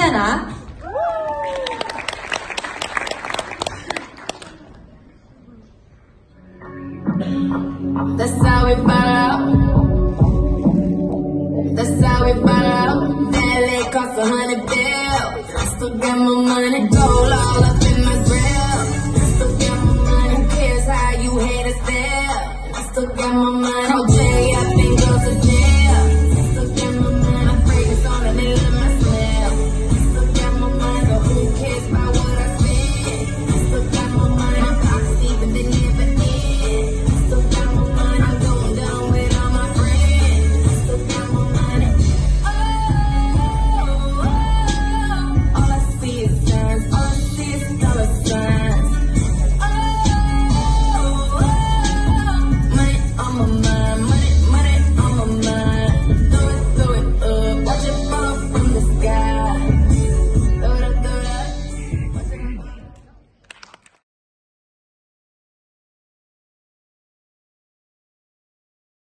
되나? That's how we ball out. That's how we ball out. That leg cost $100 bills. I still got my money, gold all up in my grill.